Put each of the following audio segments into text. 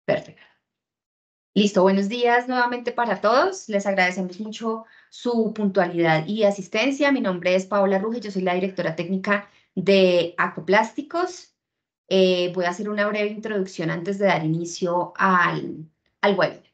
Perfecto. Listo, buenos días nuevamente para todos. Les agradecemos mucho su puntualidad y asistencia. Mi nombre es Paola Ruge, yo soy la directora técnica de Acoplásticos. Voy a hacer una breve introducción antes de dar inicio al webinar.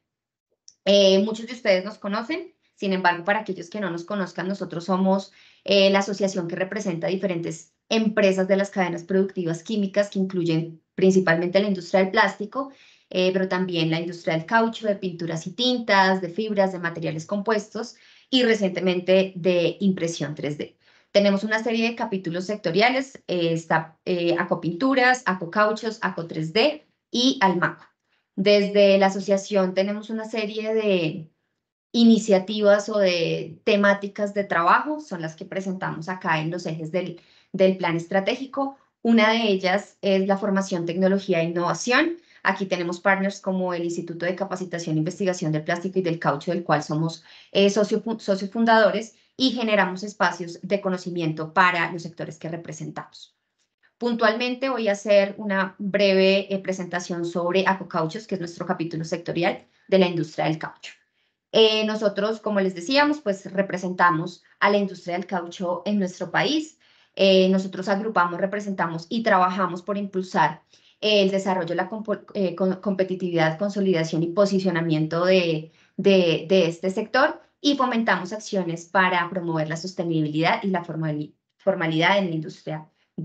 Muchos de ustedes nos conocen, sin embargo, para aquellos que no nos conozcan, nosotros somos la asociación que representa diferentes empresas de las cadenas productivas químicas que incluyen principalmente la industria del plástico, pero también la industria del caucho, de pinturas y tintas, de fibras, de materiales compuestos y recientemente de impresión 3D. Tenemos una serie de capítulos sectoriales, está Acopinturas, Acocauchos, Aco 3D y Almaco. Desde la asociación tenemos una serie de iniciativas o de temáticas de trabajo, son las que presentamos acá en los ejes del plan estratégico. Una de ellas es la formación, tecnología e innovación. Aquí tenemos partners como el Instituto de Capacitación e Investigación del Plástico y del Caucho, del cual somos socios fundadores, y generamos espacios de conocimiento para los sectores que representamos. Puntualmente voy a hacer una breve presentación sobre Acocauchos, que es nuestro capítulo sectorial de la industria del caucho. Nosotros, como les decíamos, pues representamos a la industria del caucho en nuestro país. Nosotros agrupamos, representamos y trabajamos por impulsar el desarrollo, la competitividad, consolidación y posicionamiento de este sector, y fomentamos acciones para promover la sostenibilidad y la formalidad en la industria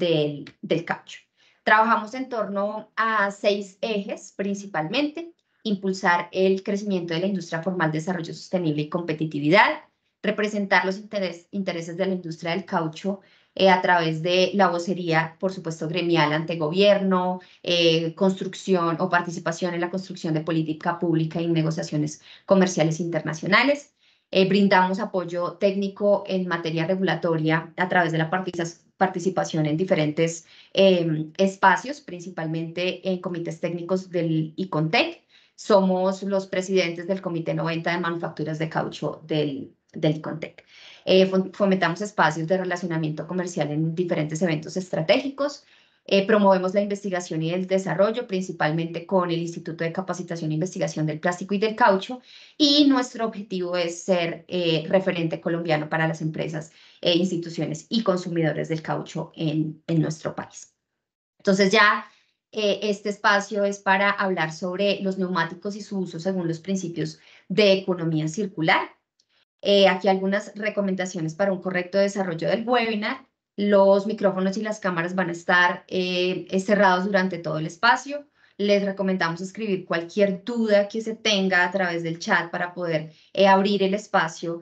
del caucho. Trabajamos en torno a 6 ejes principalmente: impulsar el crecimiento de la industria formal, desarrollo sostenible y competitividad, representar los intereses de la industria del caucho a través de la vocería, por supuesto, gremial ante gobierno, construcción o participación en la construcción de política pública y negociaciones comerciales internacionales. Brindamos apoyo técnico en materia regulatoria a través de la participación en diferentes espacios, principalmente en comités técnicos del ICONTEC. Somos los presidentes del Comité 90 de Manufacturas de Caucho del ICONTEC. Fomentamos espacios de relacionamiento comercial en diferentes eventos estratégicos. Promovemos la investigación y el desarrollo, principalmente con el Instituto de Capacitación e Investigación del Plástico y del Caucho, y nuestro objetivo es ser referente colombiano para las empresas, instituciones y consumidores del caucho en nuestro país. Entonces ya este espacio es para hablar sobre los neumáticos y su uso según los principios de economía circular. Aquí algunas recomendaciones para un correcto desarrollo del webinar. Los micrófonos y las cámaras van a estar cerrados durante todo el espacio. Les recomendamos escribir cualquier duda que se tenga a través del chat para poder abrir el espacio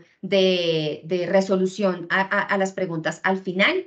de resolución a las preguntas al final.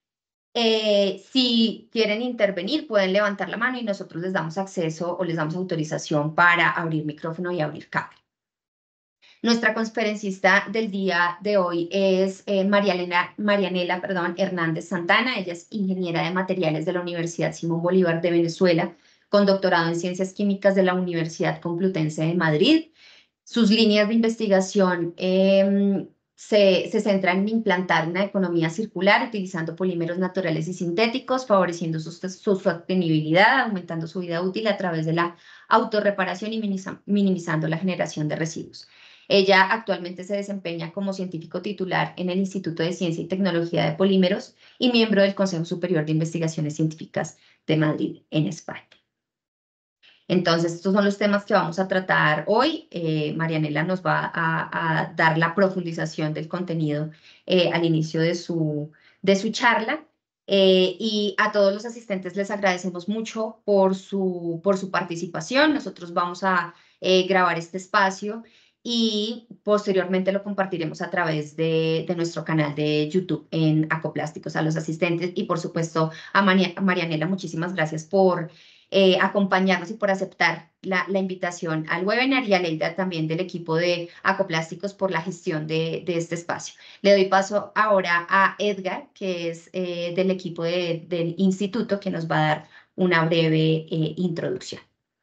Si quieren intervenir, pueden levantar la mano y nosotros les damos acceso o les damos autorización para abrir micrófono y abrir cámara. Nuestra conferencista del día de hoy es Marianela Hernández Santana. Ella es ingeniera de materiales de la Universidad Simón Bolívar de Venezuela, con doctorado en Ciencias Químicas de la Universidad Complutense de Madrid. Sus líneas de investigación se centran en implantar una economía circular utilizando polímeros naturales y sintéticos, favoreciendo su sostenibilidad, aumentando su vida útil a través de la autorreparación y minimizando la generación de residuos. Ella actualmente se desempeña como científico titular en el Instituto de Ciencia y Tecnología de Polímeros y miembro del Consejo Superior de Investigaciones Científicas de Madrid, en España. Entonces, estos son los temas que vamos a tratar hoy. Marianela nos va a dar la profundización del contenido al inicio de su charla. Y a todos los asistentes les agradecemos mucho por su participación. Nosotros vamos a grabar este espacio y posteriormente lo compartiremos a través de nuestro canal de YouTube en Acoplásticos. A los asistentes y, por supuesto, a Marianela, muchísimas gracias por acompañarnos y por aceptar la invitación al webinar, y a Leida también del equipo de Acoplásticos por la gestión de este espacio. Le doy paso ahora a Edgar, que es del equipo del instituto, que nos va a dar una breve introducción.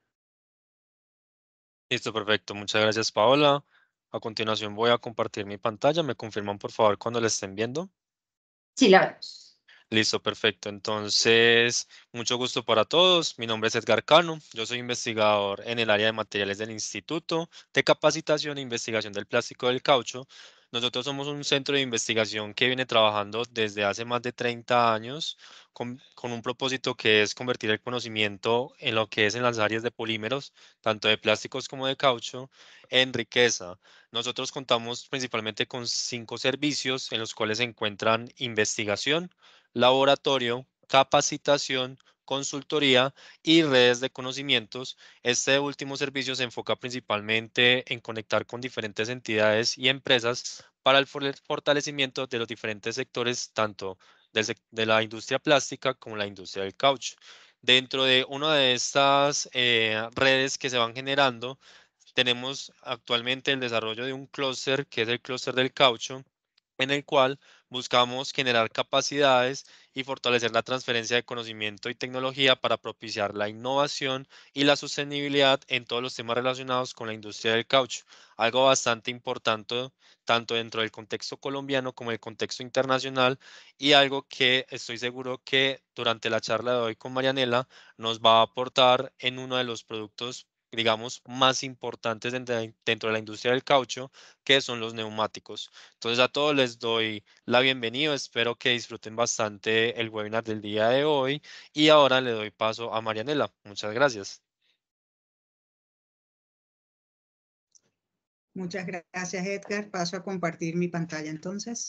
Listo, perfecto. Muchas gracias, Paola. A continuación voy a compartir mi pantalla. ¿Me confirman, por favor, cuando la estén viendo? Sí, la vemos. Listo, perfecto. Entonces, mucho gusto para todos. Mi nombre es Edgar Cano. Yo soy investigador en el área de materiales del Instituto de Capacitación e Investigación del Plástico del Caucho. Nosotros somos un centro de investigación que viene trabajando desde hace más de 30 años con un propósito que es convertir el conocimiento en lo que es en las áreas de polímeros, tanto de plásticos como de caucho, en riqueza. Nosotros contamos principalmente con 5 servicios en los cuales se encuentran investigación, laboratorio, capacitación, consultoría y redes de conocimientos. Este último servicio se enfoca principalmente en conectar con diferentes entidades y empresas para el fortalecimiento de los diferentes sectores, tanto de la industria plástica como la industria del caucho. Dentro de una de estas redes que se van generando, tenemos actualmente el desarrollo de un clúster que es el clúster del caucho, en el cual buscamos generar capacidades y fortalecer la transferencia de conocimiento y tecnología para propiciar la innovación y la sostenibilidad en todos los temas relacionados con la industria del caucho. Algo bastante importante tanto dentro del contexto colombiano como el contexto internacional, y algo que estoy seguro que durante la charla de hoy con Marianela nos va a aportar en uno de los productos, digamos, más importantes dentro de la industria del caucho, que son los neumáticos. Entonces a todos les doy la bienvenida, espero que disfruten bastante el webinar del día de hoy y ahora le doy paso a Marianela. Muchas gracias. Muchas gracias, Edgar. Paso a compartir mi pantalla entonces.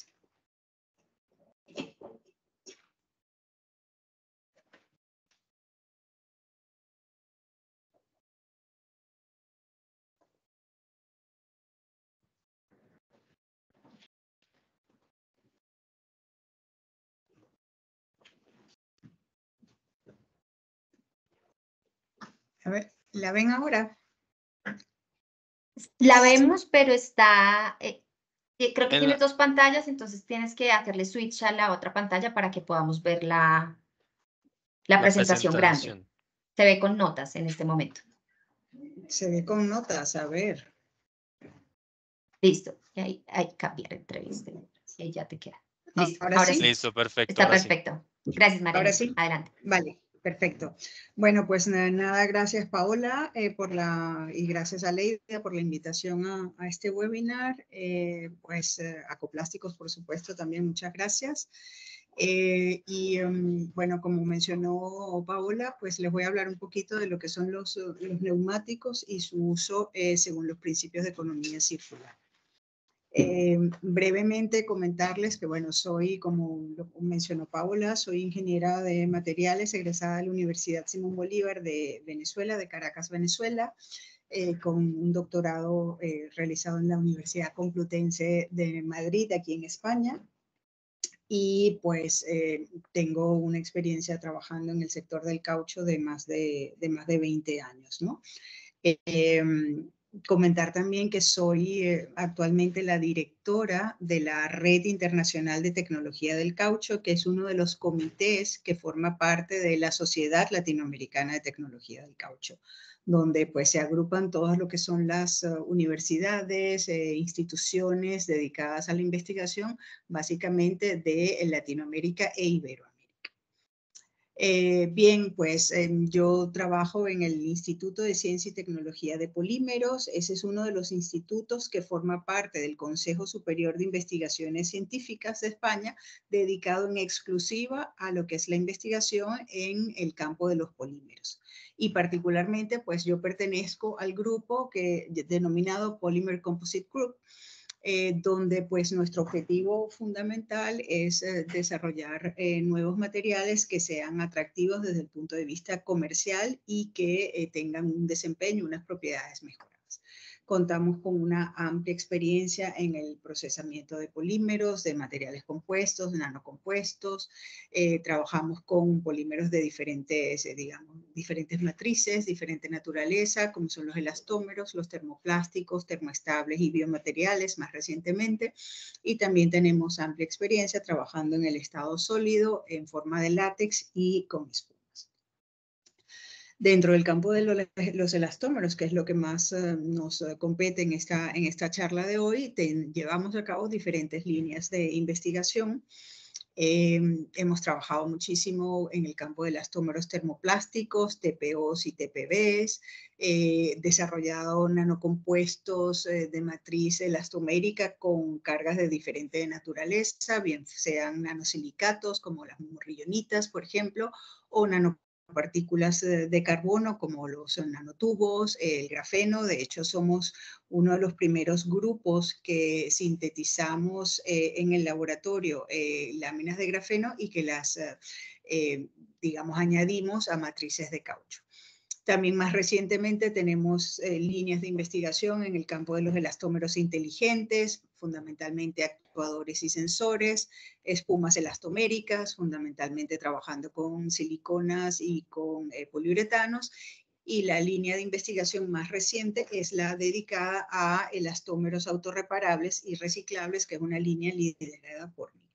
A ver, ¿la ven ahora? La vemos, pero está, creo que En tienes la, dos pantallas, entonces tienes que hacerle switch a la otra pantalla para que podamos ver la la presentación grande. presentación. Se ve con notas en este momento. Se ve con notas, a ver. Listo. Y ahí cambiar entre vista y ahí ya te queda. Listo. Ahora Ahora sí, sí. Listo, perfecto, Está ahora sí. perfecto. Gracias, ahora Mariana. sí. Adelante. Vale, perfecto. Bueno, pues nada, gracias Paola y gracias a Leida por la invitación a este webinar. Acoplásticos, por supuesto, también muchas gracias. Bueno, como mencionó Paola, pues les voy a hablar un poquito de lo que son los neumáticos y su uso según los principios de economía circular. Brevemente comentarles que, bueno, soy, como lo mencionó Paola, soy ingeniera de materiales egresada de la Universidad Simón Bolívar de Venezuela, de Caracas, Venezuela, con un doctorado realizado en la Universidad Complutense de Madrid, aquí en España. Y pues tengo una experiencia trabajando en el sector del caucho de más de 20 años, ¿no? Comentar también que soy actualmente la directora de la Red Internacional de Tecnología del Caucho, que es uno de los comités que forma parte de la Sociedad Latinoamericana de Tecnología del Caucho, donde pues se agrupan todas lo que son las universidades, instituciones dedicadas a la investigación, básicamente de Latinoamérica e Iberoamérica. Bien, pues yo trabajo en el Instituto de Ciencia y Tecnología de Polímeros. Ese es uno de los institutos que forma parte del Consejo Superior de Investigaciones Científicas de España, dedicado en exclusiva a lo que es la investigación en el campo de los polímeros. Y particularmente, pues yo pertenezco al grupo denominado Polymer Composite Group, donde pues nuestro objetivo fundamental es desarrollar nuevos materiales que sean atractivos desde el punto de vista comercial y que tengan un desempeño, unas propiedades mejoradas. Contamos con una amplia experiencia en el procesamiento de polímeros, de materiales compuestos, nanocompuestos. Trabajamos con polímeros de diferentes matrices, diferente naturaleza, como son los elastómeros, los termoplásticos, termoestables y biomateriales más recientemente. Y también tenemos amplia experiencia trabajando en el estado sólido, en forma de látex y con espumas. Dentro del campo de los elastómeros, que es lo que más nos compete en esta charla de hoy, llevamos a cabo diferentes líneas de investigación. Hemos trabajado muchísimo en el campo de elastómeros termoplásticos, TPOs y TPBs, desarrollado nanocompuestos de matriz elastomérica con cargas de diferente naturaleza, bien sean nanosilicatos como las morrillonitas, por ejemplo, o nanopartículas de carbono como los nanotubos, el grafeno. De hecho, somos uno de los primeros grupos que sintetizamos en el laboratorio láminas de grafeno y que las, digamos, añadimos a matrices de caucho. También más recientemente tenemos líneas de investigación en el campo de los elastómeros inteligentes, fundamentalmente actuadores y sensores, espumas elastoméricas, fundamentalmente trabajando con siliconas y con poliuretanos. Y la línea de investigación más reciente es la dedicada a elastómeros autorreparables y reciclables, que es una línea liderada por mí.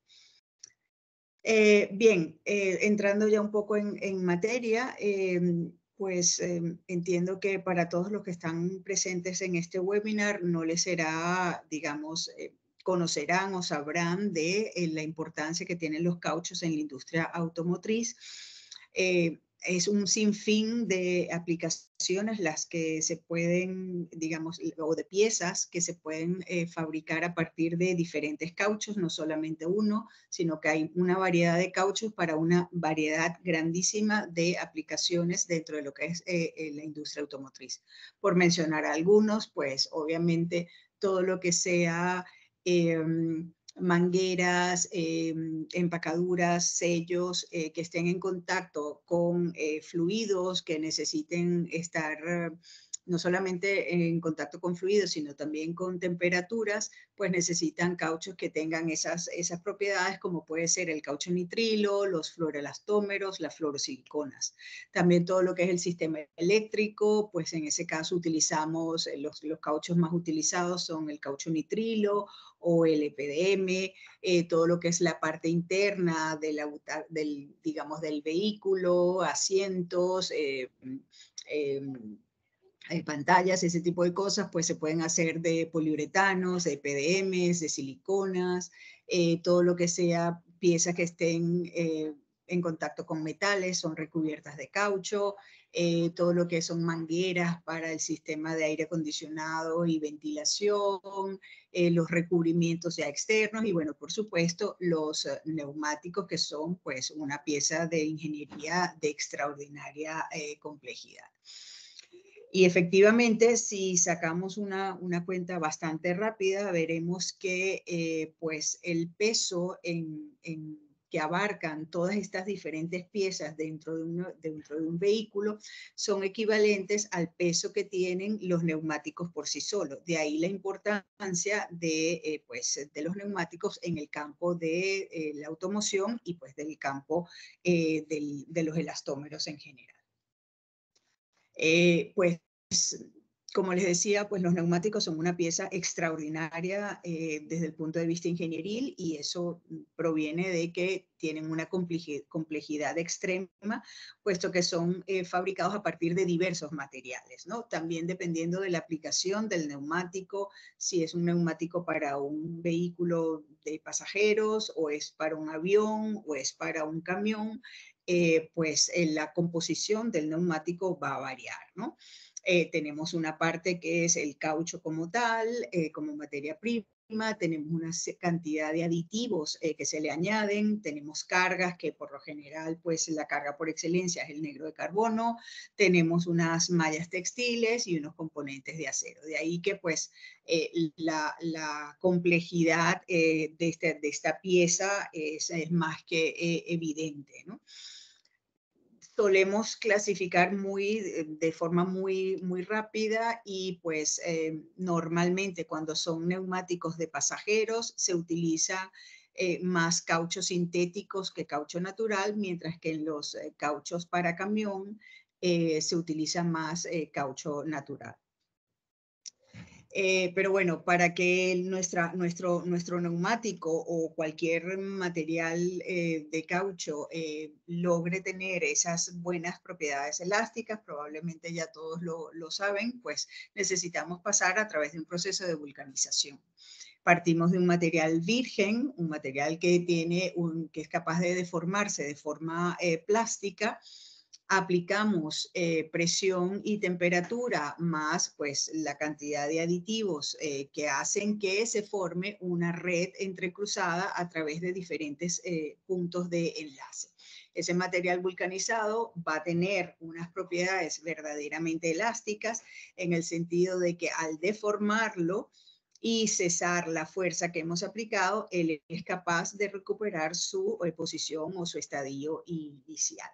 Bien, entrando ya un poco en materia, pues entiendo que para todos los que están presentes en este webinar no les será, digamos, conocerán o sabrán de la importancia que tienen los cauchos en la industria automotriz. Es un sinfín de aplicaciones las que se pueden, digamos, o de piezas que se pueden fabricar a partir de diferentes cauchos, no solamente uno, sino que hay una variedad de cauchos para una variedad grandísima de aplicaciones dentro de lo que es la industria automotriz. Por mencionar algunos, pues obviamente todo lo que sea mangueras, empacaduras, sellos que estén en contacto con fluidos que necesiten estar no solamente en contacto con fluidos, sino también con temperaturas, pues necesitan cauchos que tengan esas propiedades, como puede ser el caucho nitrilo, los fluoroelastómeros, las fluorosiliconas. También todo lo que es el sistema eléctrico, pues en ese caso utilizamos, los cauchos más utilizados son el caucho nitrilo o el EPDM, todo lo que es la parte interna digamos, del vehículo, asientos, pantallas, ese tipo de cosas, pues se pueden hacer de poliuretanos, de PDMs, de siliconas, todo lo que sea piezas que estén en contacto con metales son recubiertas de caucho, todo lo que son mangueras para el sistema de aire acondicionado y ventilación, los recubrimientos ya externos y bueno, por supuesto, los neumáticos que son pues una pieza de ingeniería de extraordinaria complejidad. Y efectivamente, si sacamos una cuenta bastante rápida, veremos que pues el peso que abarcan todas estas diferentes piezas dentro de un vehículo son equivalentes al peso que tienen los neumáticos por sí solos. De ahí la importancia de los neumáticos en el campo de la automoción y pues del campo de los elastómeros en general. Pues, como les decía, pues los neumáticos son una pieza extraordinaria desde el punto de vista ingenieril y eso proviene de que tienen una complejidad extrema, puesto que son fabricados a partir de diversos materiales, ¿no? También dependiendo de la aplicación del neumático, si es un neumático para un vehículo de pasajeros o es para un avión o es para un camión, pues la composición del neumático va a variar, ¿no? Tenemos una parte que es el caucho como tal, como materia prima, tenemos una cantidad de aditivos que se le añaden, tenemos cargas que por lo general, pues la carga por excelencia es el negro de carbono, tenemos unas mallas textiles y unos componentes de acero. De ahí que pues la complejidad de esta pieza es más que evidente, ¿no? Solemos clasificar de forma muy rápida y pues normalmente cuando son neumáticos de pasajeros se utiliza más cauchos sintéticos que caucho natural, mientras que en los cauchos para camión se utiliza más caucho natural. Pero bueno, para que nuestro neumático o cualquier material de caucho logre tener esas buenas propiedades elásticas, probablemente ya todos lo saben, pues necesitamos pasar a través de un proceso de vulcanización. Partimos de un material virgen, un material que es capaz de deformarse de forma plástica. Aplicamos presión y temperatura más pues la cantidad de aditivos que hacen que se forme una red entrecruzada a través de diferentes puntos de enlace. Ese material vulcanizado va a tener unas propiedades verdaderamente elásticas en el sentido de que al deformarlo y cesar la fuerza que hemos aplicado, él es capaz de recuperar su posición o su estadio inicial.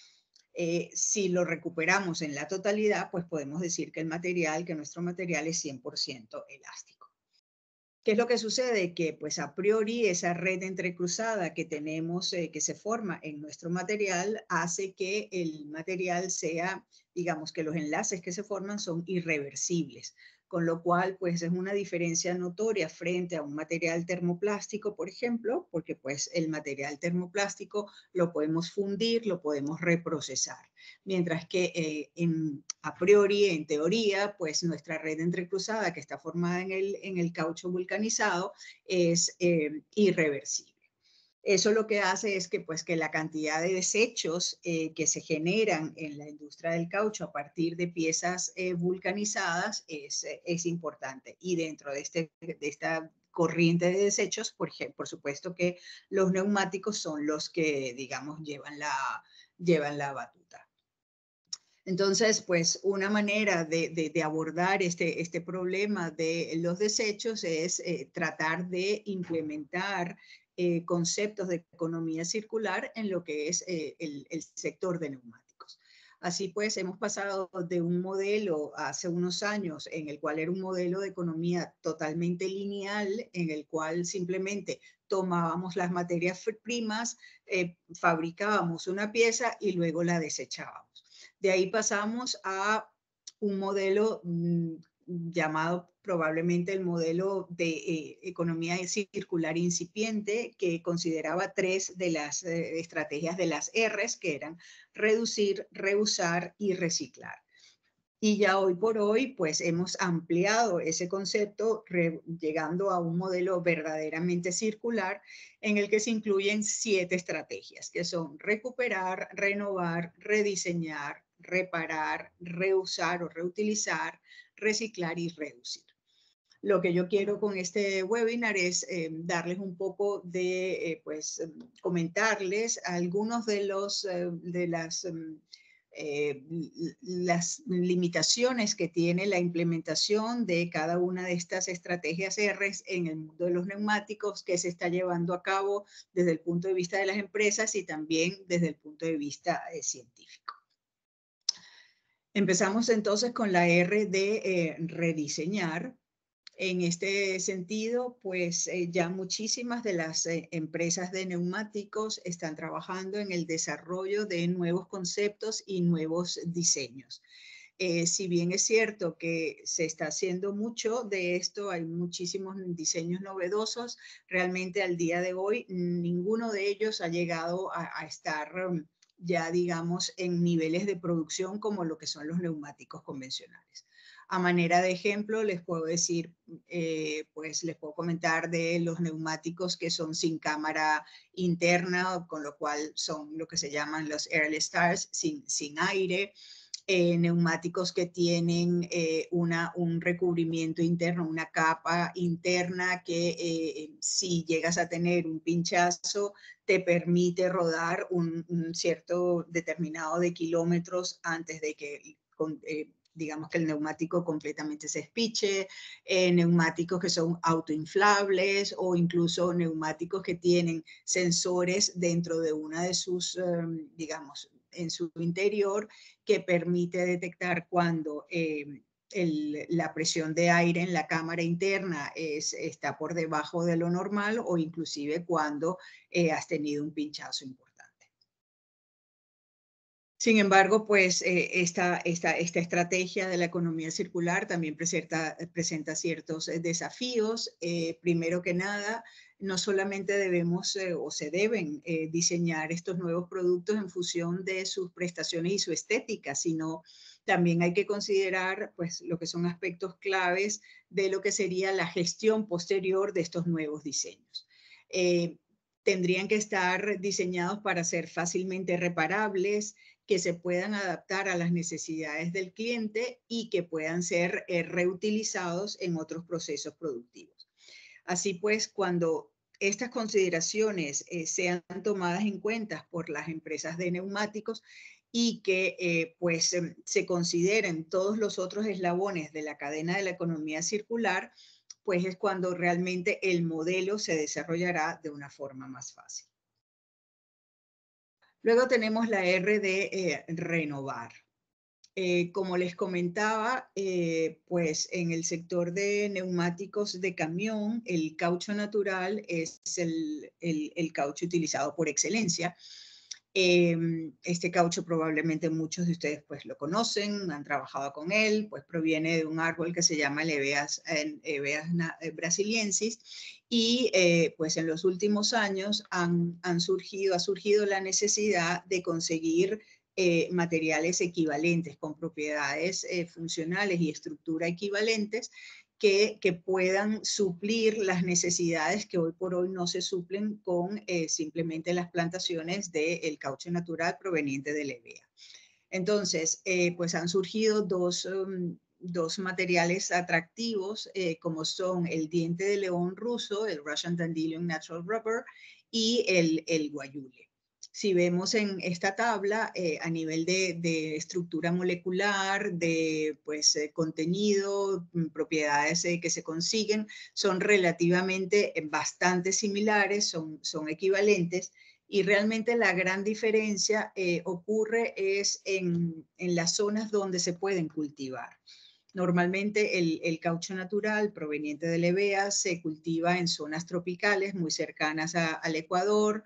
Si lo recuperamos en la totalidad, pues podemos decir que nuestro material es 100% elástico. ¿Qué es lo que sucede? Que pues a priori esa red entrecruzada que tenemos, que se forma en nuestro material, hace que el material sea, digamos que los enlaces que se forman son irreversibles, con lo cual pues es una diferencia notoria frente a un material termoplástico, por ejemplo, porque pues el material termoplástico lo podemos fundir, lo podemos reprocesar, mientras que a priori, en teoría, pues nuestra red entrecruzada que está formada en el caucho vulcanizado es irreversible. Eso lo que hace es que, pues, que la cantidad de desechos que se generan en la industria del caucho a partir de piezas vulcanizadas es importante. Y dentro de esta corriente de desechos, por supuesto que los neumáticos son los que, digamos, llevan la batuta. Entonces, pues una manera de abordar este problema de los desechos es tratar de implementar conceptos de economía circular en lo que es el sector de neumáticos. Así pues, hemos pasado de un modelo hace unos años en el cual era un modelo de economía totalmente lineal, en el cual simplemente tomábamos las materias primas, fabricábamos una pieza y luego la desechábamos. De ahí pasamos a un modelo llamado probablemente el modelo de economía circular incipiente, que consideraba 3 de las estrategias de las R's, que eran reducir, reusar y reciclar. Y ya hoy por hoy, pues hemos ampliado ese concepto, llegando a un modelo verdaderamente circular en el que se incluyen 7 estrategias, que son recuperar, renovar, rediseñar, reparar, reusar o reutilizar, reciclar y reducir. Lo que yo quiero con este webinar es darles un poco de, comentarles algunos de las limitaciones que tiene la implementación de cada una de estas estrategias R en el mundo de los neumáticos, que se está llevando a cabo desde el punto de vista de las empresas y también desde el punto de vista científico. Empezamos entonces con la R de rediseñar. En este sentido, pues ya muchísimas de las empresas de neumáticos están trabajando en el desarrollo de nuevos conceptos y nuevos diseños. Si bien es cierto que se está haciendo mucho de esto, hay muchísimos diseños novedosos, realmente al día de hoy ninguno de ellos ha llegado a estar ya, digamos, en niveles de producción como lo que son los neumáticos convencionales. A manera de ejemplo, les puedo decir, pues les puedo comentar de los neumáticos que son sin cámara interna, con lo cual son lo que se llaman los airless stars, sin aire. Neumáticos que tienen un recubrimiento interno, una capa interna que si llegas a tener un pinchazo te permite rodar un cierto determinado de kilómetros antes de que digamos que el neumático completamente se espiche, neumáticos que son autoinflables o incluso neumáticos que tienen sensores dentro de una de sus, digamos, en su interior, que permite detectar cuando la presión de aire en la cámara interna está por debajo de lo normal o inclusive cuando has tenido un pinchazo importante. Sin embargo, pues esta estrategia de la economía circular también presenta ciertos desafíos. Primero que nada, no solamente debemos o se deben diseñar estos nuevos productos en función de sus prestaciones y su estética, sino también hay que considerar pues, lo que son aspectos claves de lo que sería la gestión posterior de estos nuevos diseños. Tendrían que estar diseñados para ser fácilmente reparables, que se puedan adaptar a las necesidades del cliente y que puedan ser reutilizados en otros procesos productivos. Así pues, cuando estas consideraciones sean tomadas en cuenta por las empresas de neumáticos y que se consideren todos los otros eslabones de la cadena de la economía circular, pues es cuando realmente el modelo se desarrollará de una forma más fácil. Luego tenemos la R de renovar. Como les comentaba, pues en el sector de neumáticos de camión, el caucho natural es el caucho utilizado por excelencia. Este caucho probablemente muchos de ustedes pues lo conocen, han trabajado con él, pues proviene de un árbol que se llama el Hevea brasiliensis y pues en los últimos años ha surgido la necesidad de conseguir materiales equivalentes con propiedades funcionales y estructura equivalentes que puedan suplir las necesidades que hoy por hoy no se suplen con simplemente las plantaciones del caucho natural proveniente del Hevea. Entonces, pues han surgido dos materiales atractivos, como son el diente de león ruso, el Russian Dandelion Natural Rubber, y el guayule. Si vemos en esta tabla, a nivel de estructura molecular, de contenido, propiedades que se consiguen, son relativamente bastante similares, son equivalentes, y realmente la gran diferencia ocurre es en las zonas donde se pueden cultivar. Normalmente el caucho natural proveniente del Hevea se cultiva en zonas tropicales muy cercanas al Ecuador.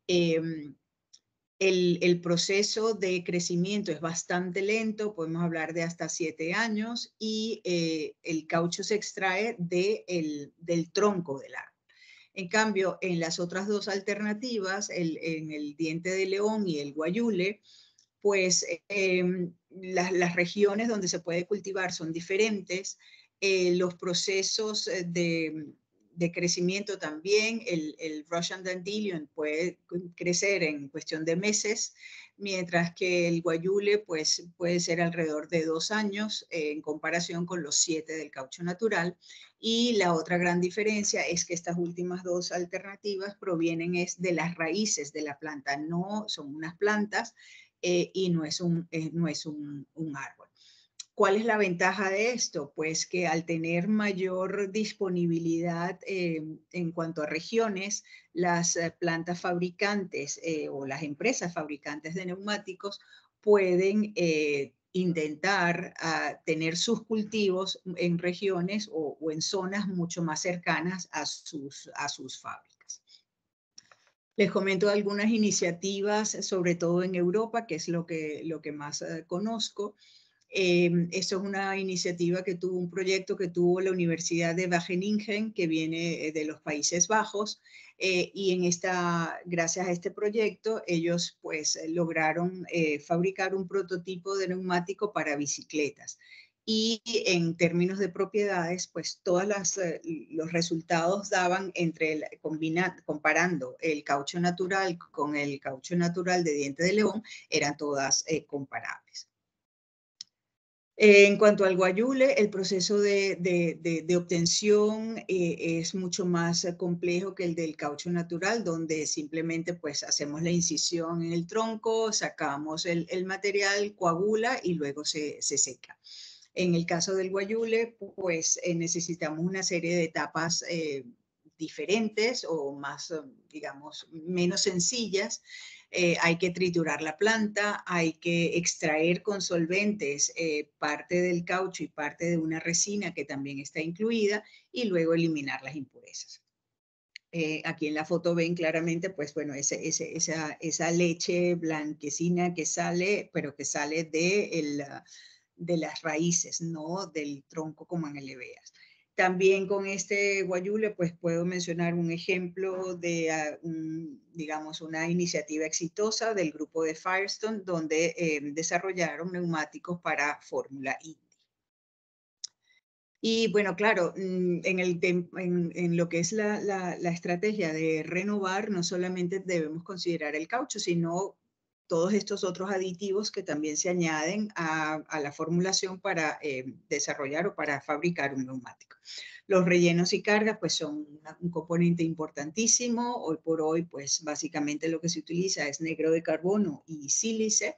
El proceso de crecimiento es bastante lento, podemos hablar de hasta 7 años, y el caucho se extrae del tronco del árbol. En cambio, en las otras dos alternativas, en el diente de león y el guayule, pues las regiones donde se puede cultivar son diferentes, los procesos de crecimiento también, el Russian Dandelion puede crecer en cuestión de meses, mientras que el guayule pues, puede ser alrededor de 2 años en comparación con los 7 del caucho natural. Y la otra gran diferencia es que estas últimas dos alternativas provienen de las raíces de la planta, no son unas plantas y no es un árbol. ¿Cuál es la ventaja de esto? Pues que al tener mayor disponibilidad en cuanto a regiones, las plantas fabricantes o las empresas fabricantes de neumáticos pueden intentar tener sus cultivos en regiones o en zonas mucho más cercanas a sus fábricas. Les comento algunas iniciativas, sobre todo en Europa, que es lo que más conozco. Esto es una iniciativa un proyecto que tuvo la Universidad de Wageningen, que viene de los Países Bajos, y gracias a este proyecto, ellos pues lograron fabricar un prototipo de neumático para bicicletas. Y en términos de propiedades, pues todos los resultados daban comparando el caucho natural con el caucho natural de diente de león, eran todas comparables. En cuanto al guayule, el proceso de obtención es mucho más complejo que el del caucho natural, donde simplemente pues hacemos la incisión en el tronco, sacamos el material, coagula y luego se seca. En el caso del guayule, pues necesitamos una serie de etapas diferentes o más, digamos, menos sencillas. Hay que triturar la planta, hay que extraer con solventes parte del caucho y parte de una resina que también está incluida y luego eliminar las impurezas. Aquí en la foto ven claramente, pues bueno, esa leche blanquecina que sale, pero que sale de las raíces, no del tronco como en el Heveas. También con este guayule, pues puedo mencionar un ejemplo de, digamos, una iniciativa exitosa del grupo de Firestone, donde desarrollaron neumáticos para Fórmula Indy. Y bueno, claro, en lo que es la estrategia de renovar, no solamente debemos considerar el caucho, sino todos estos otros aditivos que también se añaden a la formulación para desarrollar o para fabricar un neumático. Los rellenos y cargas pues son un componente importantísimo. Hoy por hoy pues básicamente lo que se utiliza es negro de carbono y sílice.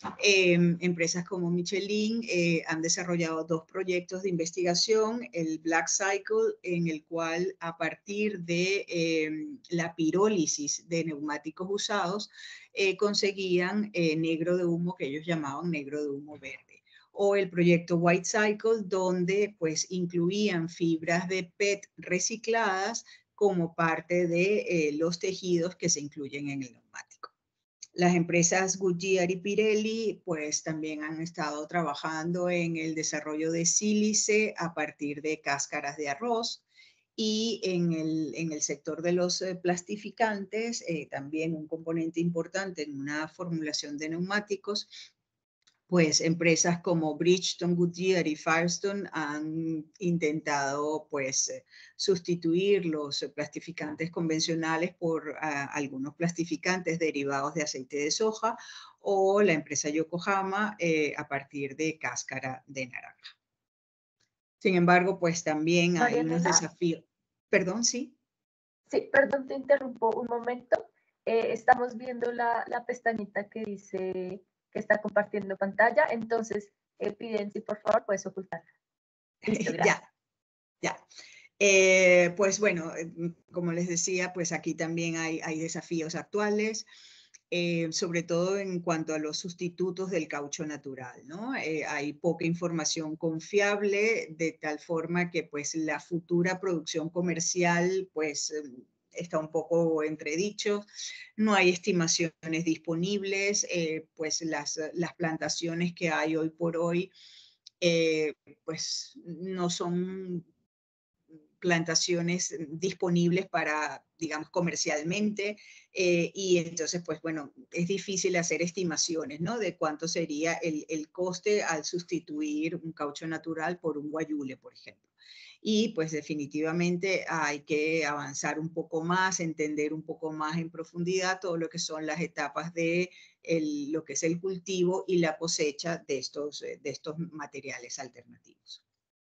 Empresas como Michelin han desarrollado 2 proyectos de investigación, el Black Cycle, en el cual a partir de la pirólisis de neumáticos usados, conseguían negro de humo que ellos llamaban negro de humo verde. O el proyecto White Cycle, donde pues incluían fibras de PET recicladas como parte de los tejidos que se incluyen en el neumático. Las empresas Goodyear y Pirelli pues también han estado trabajando en el desarrollo de sílice a partir de cáscaras de arroz. Y en el sector de los plastificantes, también un componente importante en una formulación de neumáticos, pues empresas como Bridgestone, Goodyear y Firestone han intentado pues sustituir los plastificantes convencionales por algunos plastificantes derivados de aceite de soja, o la empresa Yokohama a partir de cáscara de naranja. Sin embargo, pues también hay unos Marianela, desafíos. Perdón, sí. sí, perdón, te interrumpo un momento. Estamos viendo la pestañita que dice que está compartiendo pantalla, entonces piden si por favor puedes ocultarla. Listo, gracias. Ya. Pues bueno, como les decía, pues aquí también hay desafíos actuales, sobre todo en cuanto a los sustitutos del caucho natural, ¿no? Hay poca información confiable, de tal forma que pues la futura producción comercial pues está un poco entredicho, no hay estimaciones disponibles, pues las plantaciones que hay hoy por hoy pues no son plantaciones disponibles para, digamos, comercialmente, y entonces, pues bueno, es difícil hacer estimaciones, ¿no? De cuánto sería el coste al sustituir un caucho natural por un guayule, por ejemplo. Y pues definitivamente hay que avanzar un poco más, entender un poco más en profundidad todo lo que son las etapas de lo que es el cultivo y la cosecha de estos materiales alternativos.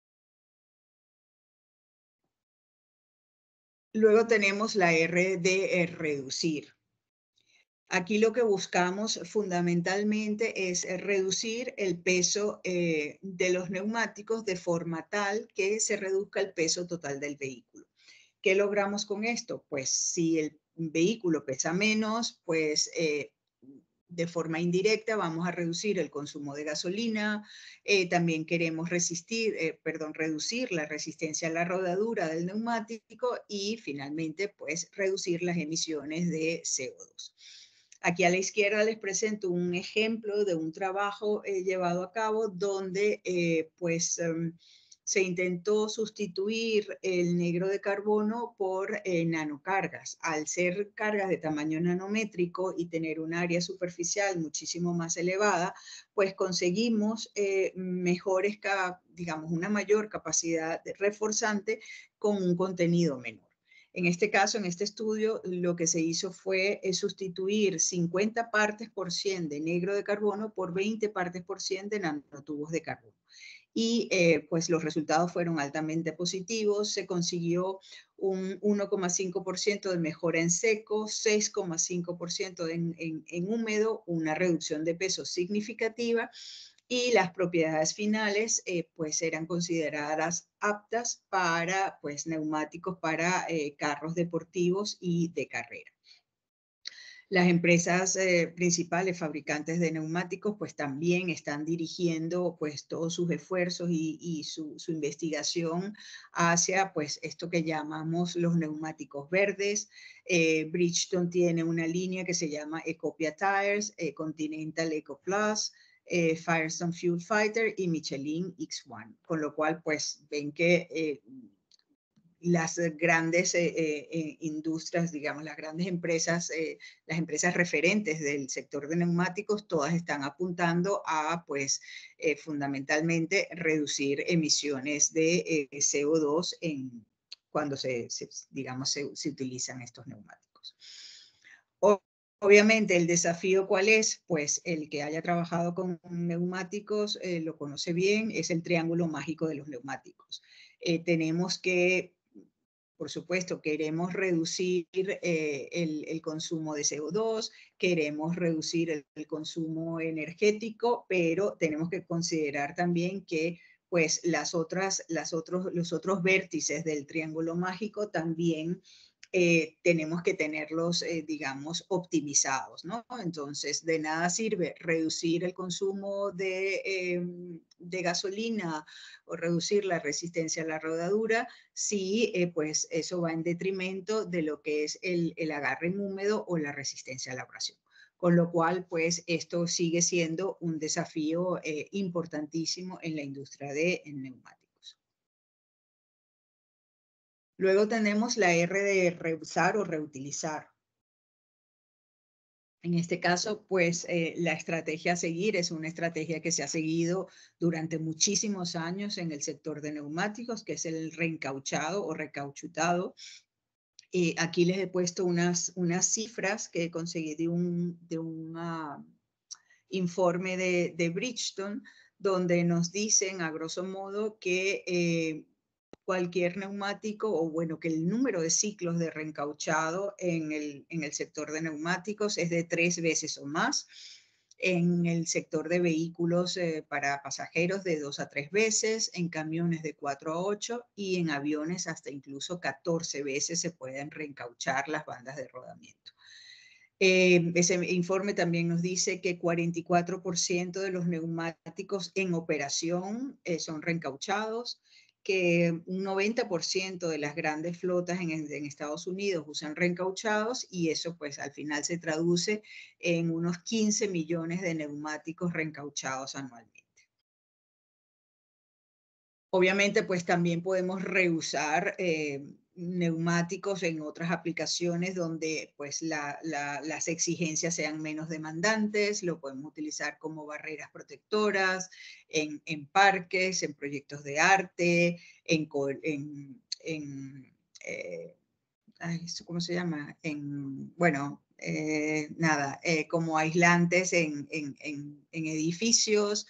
Luego tenemos la R de reducir. Aquí lo que buscamos fundamentalmente es reducir el peso de los neumáticos de forma tal que se reduzca el peso total del vehículo. ¿Qué logramos con esto? Pues si el vehículo pesa menos, pues de forma indirecta vamos a reducir el consumo de gasolina, también queremos reducir la resistencia a la rodadura del neumático y finalmente pues reducir las emisiones de CO2. Aquí a la izquierda les presento un ejemplo de un trabajo llevado a cabo donde se intentó sustituir el negro de carbono por nanocargas. Al ser cargas de tamaño nanométrico y tener un área superficial muchísimo más elevada, pues conseguimos digamos, una mayor capacidad reforzante con un contenido menor. En este caso, en este estudio, lo que se hizo fue sustituir 50 partes por 100 de negro de carbono por 20 partes por 100 de nanotubos de carbono. Y pues los resultados fueron altamente positivos. Se consiguió un 1,5% de mejora en seco, 6,5% en húmedo, una reducción de peso significativa, y las propiedades finales pues eran consideradas aptas para pues neumáticos para carros deportivos y de carrera. Las empresas principales fabricantes de neumáticos pues también están dirigiendo pues todos sus esfuerzos y su investigación hacia pues esto que llamamos los neumáticos verdes. Bridgestone tiene una línea que se llama Ecopia Tires, Continental Eco Plus, Firestone Fuel Fighter y Michelin X1, con lo cual pues ven que las grandes industrias, digamos, las grandes empresas, las empresas referentes del sector de neumáticos, todas están apuntando a, pues, fundamentalmente reducir emisiones de CO2 cuando digamos, se utilizan estos neumáticos. Obviamente, el desafío, ¿cuál es? Pues el que haya trabajado con neumáticos lo conoce bien, es el triángulo mágico de los neumáticos. Tenemos que, por supuesto, queremos reducir el consumo de CO2, queremos reducir el consumo energético, pero tenemos que considerar también que pues los otros vértices del triángulo mágico también tenemos que tenerlos, digamos, optimizados, ¿no? Entonces, de nada sirve reducir el consumo de gasolina o reducir la resistencia a la rodadura si pues eso va en detrimento de lo que es el agarre en húmedo o la resistencia a la abrasión. Con lo cual, pues esto sigue siendo un desafío importantísimo en la industria de neumáticos. Luego tenemos la R de reusar o reutilizar. En este caso, pues la estrategia a seguir es una estrategia que se ha seguido durante muchísimos años en el sector de neumáticos, que es el reencauchado o recauchutado. Aquí les he puesto unas cifras que conseguí de un informe de Bridgestone, donde nos dicen, a grosso modo, que cualquier neumático, o bueno, que el número de ciclos de reencauchado en el sector de neumáticos es de 3 veces o más. En el sector de vehículos para pasajeros de 2 a 3 veces, en camiones de 4 a 8 y en aviones hasta incluso 14 veces se pueden reencauchar las bandas de rodamiento. Ese informe también nos dice que 44% de los neumáticos en operación son reencauchados, que un 90% de las grandes flotas en Estados Unidos usan reencauchados y eso pues al final se traduce en unos 15 millones de neumáticos reencauchados anualmente. Obviamente pues también podemos reusar neumáticos en otras aplicaciones donde pues las exigencias sean menos demandantes, lo podemos utilizar como barreras protectoras, en parques, en proyectos de arte, ¿cómo se llama? Como aislantes en edificios,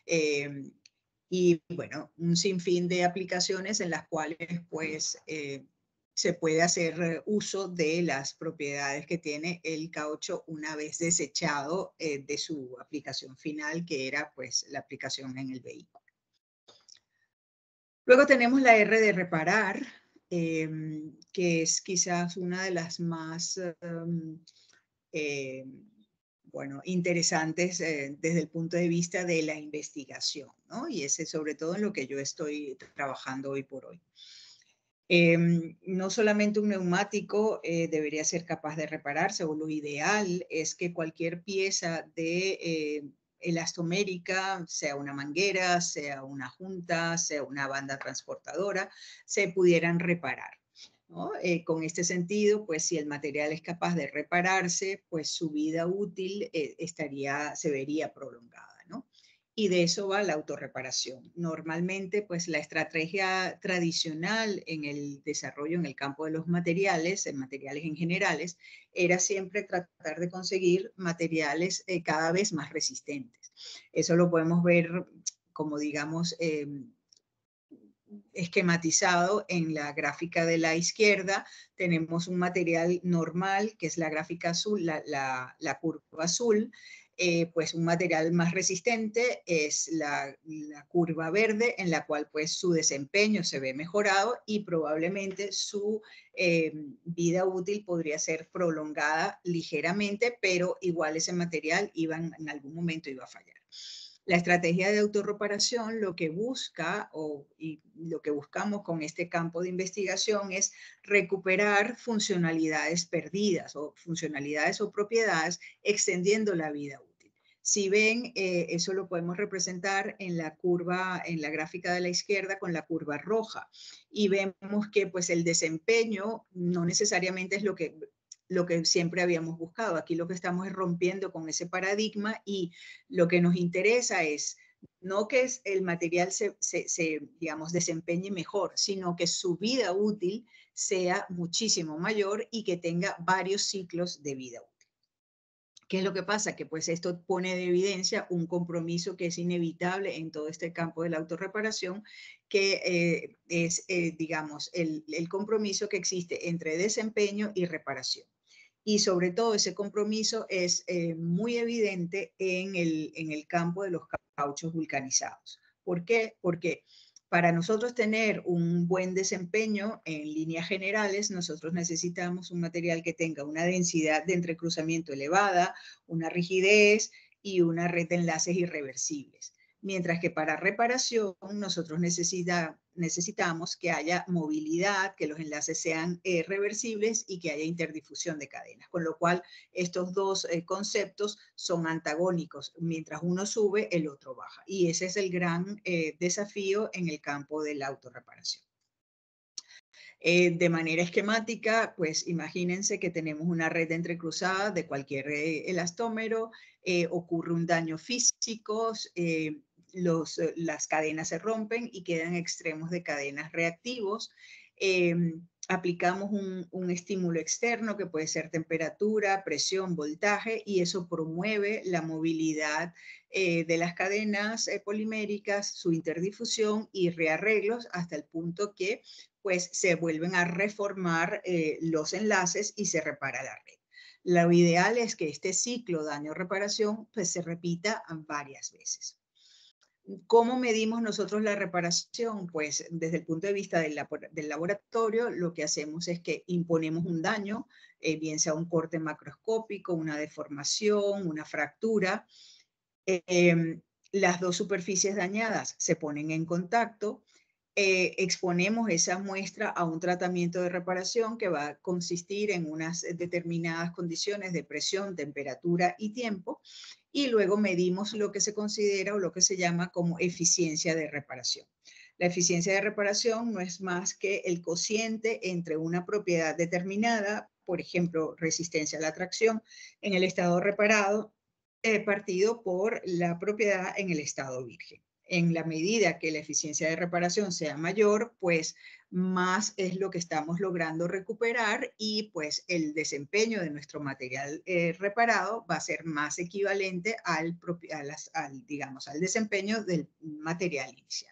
y bueno, un sinfín de aplicaciones en las cuales pues se puede hacer uso de las propiedades que tiene el caucho una vez desechado de su aplicación final, que era pues la aplicación en el vehículo. Luego tenemos la R de reparar, que es quizás una de las más interesantes desde el punto de vista de la investigación, ¿no? Y ese sobre todo en lo que yo estoy trabajando hoy por hoy. No solamente un neumático debería ser capaz de repararse, o lo ideal es que cualquier pieza de elastomérica, sea una manguera, sea una junta, sea una banda transportadora, se pudieran reparar, ¿no? Con este sentido, pues si el material es capaz de repararse, pues su vida útil se vería prolongada, ¿no? Y de eso va la autorreparación. Normalmente, pues la estrategia tradicional en el desarrollo en el campo de los materiales, en materiales en generales, era siempre tratar de conseguir materiales cada vez más resistentes. Eso lo podemos ver como, digamos, esquematizado en la gráfica de la izquierda. Tenemos un material normal, que es la gráfica azul, la curva azul. Pues un material más resistente es la curva verde, en la cual pues su desempeño se ve mejorado y probablemente su vida útil podría ser prolongada ligeramente, pero igual ese material en algún momento iba a fallar. La estrategia de autorreparación lo que busca y lo que buscamos con este campo de investigación es recuperar funcionalidades perdidas o funcionalidades o propiedades extendiendo la vida útil. Si ven, eso lo podemos representar en la curva, en la gráfica de la izquierda con la curva roja. Y vemos que pues el desempeño no necesariamente es lo que siempre habíamos buscado. Aquí lo que estamos es rompiendo con ese paradigma y lo que nos interesa es no que el material digamos, desempeñe mejor, sino que su vida útil sea muchísimo mayor y que tenga varios ciclos de vida útil. ¿Qué es lo que pasa? Que pues esto pone de evidencia un compromiso que es inevitable en todo este campo de la autorreparación, que es, digamos, el compromiso que existe entre desempeño y reparación. Y sobre todo ese compromiso es muy evidente en el campo de los cauchos vulcanizados. ¿Por qué? Porque para nosotros tener un buen desempeño en líneas generales, nosotros necesitamos un material que tenga una densidad de entrecruzamiento elevada, una rigidez y una red de enlaces irreversibles. Mientras que para reparación nosotros necesitamos que haya movilidad, que los enlaces sean reversibles y que haya interdifusión de cadenas. Con lo cual, estos dos conceptos son antagónicos. Mientras uno sube, el otro baja. Y ese es el gran desafío en el campo de la autorreparación. De manera esquemática, pues imagínense que tenemos una red entrecruzada de cualquier elastómero, ocurre un daño físico, las cadenas se rompen y quedan extremos de cadenas reactivos. Aplicamos un estímulo externo que puede ser temperatura, presión, voltaje, y eso promueve la movilidad de las cadenas poliméricas, su interdifusión y rearreglos hasta el punto que pues se vuelven a reformar los enlaces y se repara la red. Lo ideal es que este ciclo daño-reparación pues se repita varias veces. ¿Cómo medimos nosotros la reparación? Pues desde el punto de vista del laboratorio, lo que hacemos es que imponemos un daño, bien sea un corte macroscópico, una deformación, una fractura. Las dos superficies dañadas se ponen en contacto, exponemos esa muestra a un tratamiento de reparación que va a consistir en unas determinadas condiciones de presión, temperatura y tiempo, y luego medimos lo que se considera o lo que se llama como eficiencia de reparación. La eficiencia de reparación no es más que el cociente entre una propiedad determinada, por ejemplo, resistencia a la tracción, en el estado reparado, partido por la propiedad en el estado virgen. En la medida que la eficiencia de reparación sea mayor, pues más es lo que estamos logrando recuperar y pues el desempeño de nuestro material reparado va a ser más equivalente digamos, al desempeño del material inicial.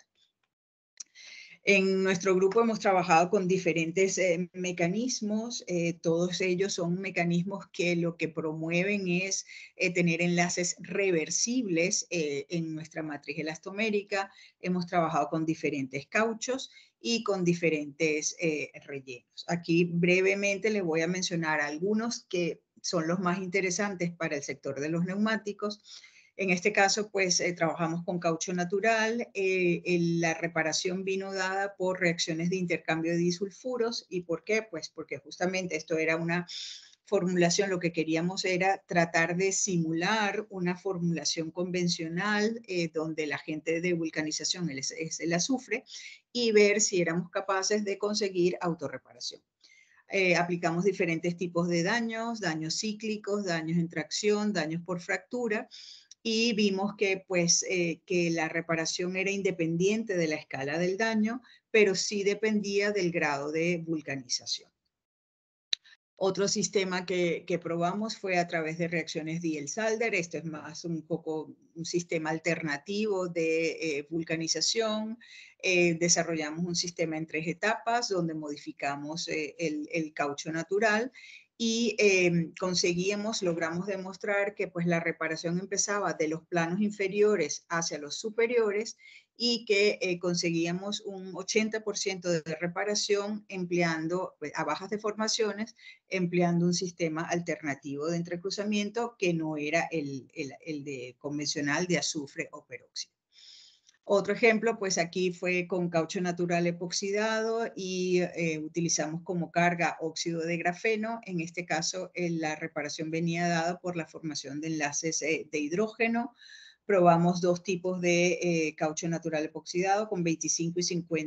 En nuestro grupo hemos trabajado con diferentes mecanismos, todos ellos son mecanismos que lo que promueven es tener enlaces reversibles en nuestra matriz elastomérica. Hemos trabajado con diferentes cauchos y con diferentes rellenos. Aquí brevemente les voy a mencionar algunos que son los más interesantes para el sector de los neumáticos. En este caso, pues trabajamos con caucho natural. La reparación vino dada por reacciones de intercambio de disulfuros. ¿Y por qué? Pues porque justamente esto era una formulación, lo que queríamos era tratar de simular una formulación convencional donde el agente de vulcanización es el azufre y ver si éramos capaces de conseguir autorreparación. Aplicamos diferentes tipos de daños cíclicos, daños en tracción, daños por fractura, y vimos que, pues, que la reparación era independiente de la escala del daño, pero sí dependía del grado de vulcanización. Otro sistema que probamos fue a través de reacciones Diels-Alder. Esto es más un poco un sistema alternativo de vulcanización. Desarrollamos un sistema en 3 etapas donde modificamos el caucho natural y logramos demostrar que pues la reparación empezaba de los planos inferiores hacia los superiores y que conseguíamos un 80% de reparación empleando, pues, a bajas deformaciones, empleando un sistema alternativo de entrecruzamiento que no era el de convencional de azufre o peróxido. Otro ejemplo, pues aquí fue con caucho natural epoxidado y utilizamos como carga óxido de grafeno. En este caso, la reparación venía dada por la formación de enlaces de hidrógeno. Probamos dos tipos de caucho natural epoxidado con 25 y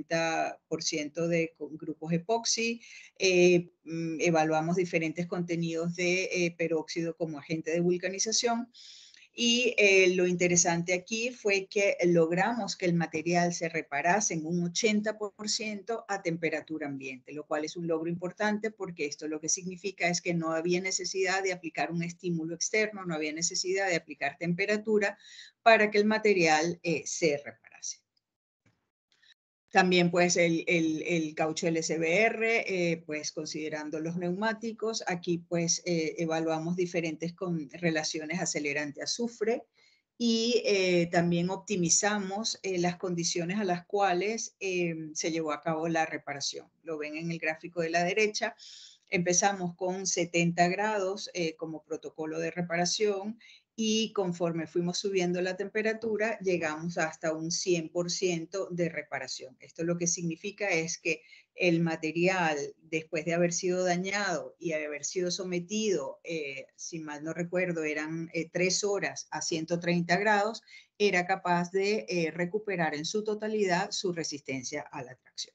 50% de grupos epoxi. Evaluamos diferentes contenidos de peróxido como agente de vulcanización. Y lo interesante aquí fue que logramos que el material se reparase en un 80% a temperatura ambiente, lo cual es un logro importante porque esto lo que significa es que no había necesidad de aplicar un estímulo externo, no había necesidad de aplicar temperatura para que el material se reparase. También pues el caucho LSBR, pues considerando los neumáticos, aquí pues evaluamos diferentes relaciones acelerante-azufre y también optimizamos las condiciones a las cuales se llevó a cabo la reparación. Lo ven en el gráfico de la derecha. Empezamos con 70 grados como protocolo de reparación y conforme fuimos subiendo la temperatura, llegamos hasta un 100% de reparación. Esto lo que significa es que el material, después de haber sido dañado y haber sido sometido, si mal no recuerdo, eran 3 horas a 130 grados, era capaz de recuperar en su totalidad su resistencia a la tracción.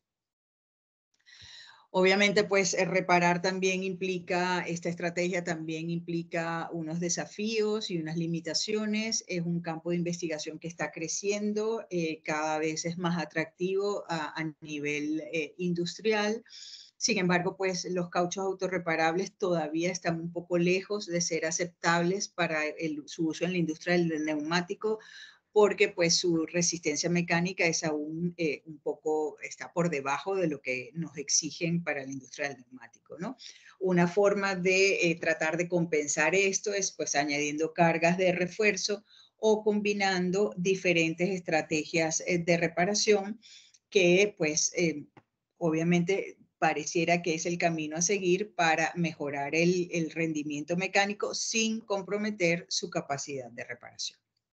Obviamente, pues reparar también implica, esta estrategia también implica unos desafíos y unas limitaciones. Es un campo de investigación que está creciendo, cada vez es más atractivo a nivel industrial. Sin embargo, pues los cauchos autorreparables todavía están un poco lejos de ser aceptables para su uso en la industria del neumático, porque pues su resistencia mecánica es aún un poco, está por debajo de lo que nos exigen para la industria del neumático, ¿no? Una forma de tratar de compensar esto es pues añadiendo cargas de refuerzo o combinando diferentes estrategias de reparación que pues obviamente pareciera que es el camino a seguir para mejorar el rendimiento mecánico sin comprometer su capacidad de reparación.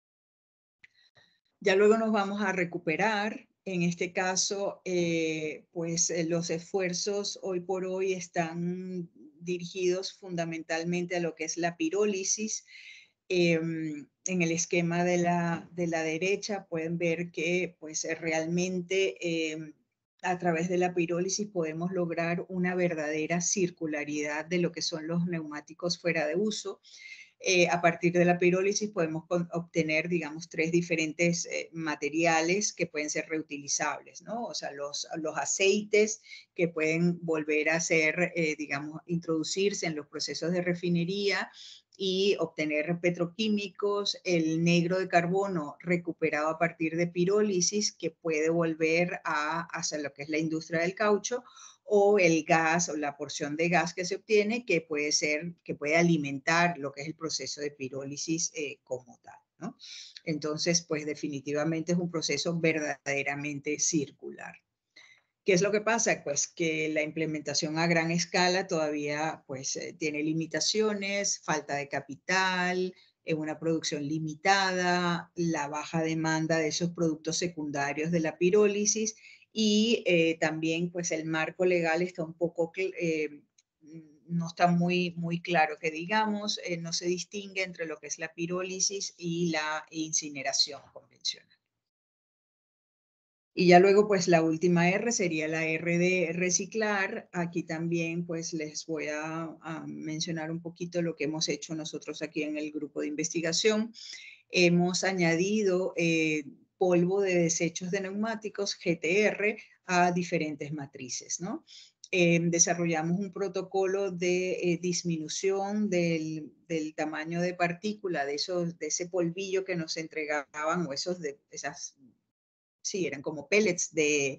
Ya luego nos vamos a recuperar. En este caso, pues los esfuerzos hoy por hoy están dirigidos fundamentalmente a lo que es la pirólisis. En el esquema de la derecha pueden ver que pues realmente a través de la pirólisis podemos lograr una verdadera circularidad de lo que son los neumáticos fuera de uso. A partir de la pirólisis podemos obtener, digamos, 3 diferentes materiales que pueden ser reutilizables, ¿no? O sea, los aceites que pueden volver a ser, digamos, introducirse en los procesos de refinería y obtener petroquímicos, el negro de carbono recuperado a partir de pirólisis que puede volver hacia lo que es la industria del caucho, o el gas o la porción de gas que se obtiene que puede alimentar lo que es el proceso de pirólisis como tal, ¿no? Entonces, pues definitivamente es un proceso verdaderamente circular. ¿Qué es lo que pasa? Pues que la implementación a gran escala todavía pues tiene limitaciones, falta de capital, una producción limitada, la baja demanda de esos productos secundarios de la pirólisis y también pues el marco legal está un poco, no está muy claro que digamos, no se distingue entre lo que es la pirólisis y la incineración convencional. Y ya luego, pues la última R sería la R de reciclar. Aquí también, pues les voy a mencionar un poquito lo que hemos hecho nosotros aquí en el grupo de investigación. Hemos añadido polvo de desechos de neumáticos, GTR, a diferentes matrices, ¿no? Desarrollamos un protocolo de disminución del tamaño de partícula de ese polvillo que nos entregaban o esas sí, eran como pellets de